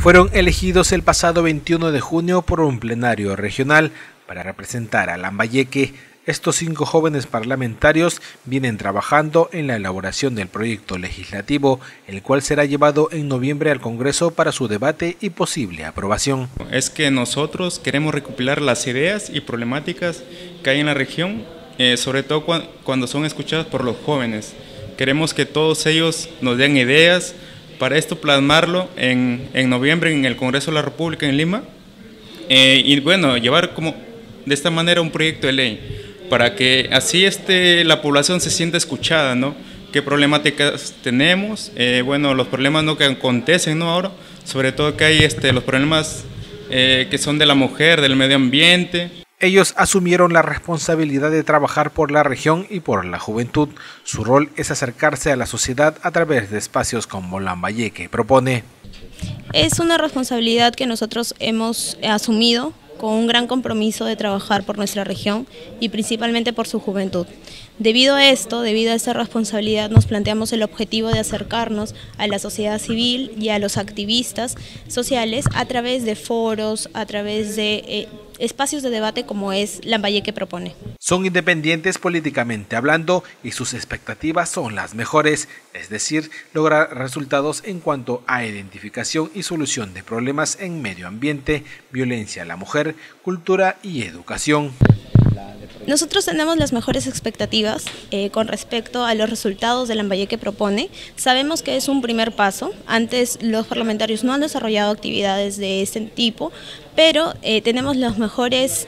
Fueron elegidos el pasado 21 de junio por un plenario regional para representar a Lambayeque. Estos 5 jóvenes parlamentarios vienen trabajando en la elaboración del proyecto legislativo, el cual será llevado en noviembre al Congreso para su debate y posible aprobación. Es que nosotros queremos recopilar las ideas y problemáticas que hay en la región, sobre todo cuando son escuchadas por los jóvenes. Queremos que todos ellos nos den ideas para esto plasmarlo en noviembre en el Congreso de la República en Lima y bueno, llevar como de esta manera un proyecto de ley para que así la población se sienta escuchada, ¿no? ¿Qué problemáticas tenemos? Bueno, los problemas ¿no? que acontecen ¿no? ahora, sobre todo que hay los problemas que son de la mujer, del medio ambiente. Ellos asumieron la responsabilidad de trabajar por la región y por la juventud. Su rol es acercarse a la sociedad a través de espacios como Lambayeque propone. Es una responsabilidad que nosotros hemos asumido con un gran compromiso de trabajar por nuestra región y principalmente por su juventud. Debido a esto, debido a esta responsabilidad, nos planteamos el objetivo de acercarnos a la sociedad civil y a los activistas sociales a través de foros, a través de espacios de debate como es Lambayeque propone. Son independientes políticamente hablando y sus expectativas son las mejores, es decir, lograr resultados en cuanto a identificación y solución de problemas en medio ambiente, violencia a la mujer, cultura y educación. Nosotros tenemos las mejores expectativas con respecto a los resultados de Lambayeque propone. Sabemos que es un primer paso. Antes los parlamentarios no han desarrollado actividades de este tipo, pero tenemos los mejores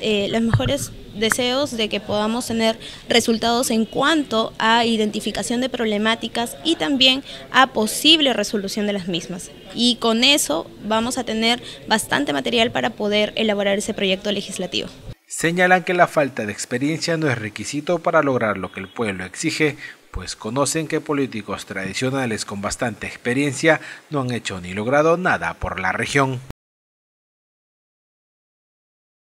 deseos de que podamos tener resultados en cuanto a identificación de problemáticas y también a posible resolución de las mismas. Y con eso vamos a tener bastante material para poder elaborar ese proyecto legislativo. Señalan que la falta de experiencia no es requisito para lograr lo que el pueblo exige, pues conocen que políticos tradicionales con bastante experiencia no han hecho ni logrado nada por la región.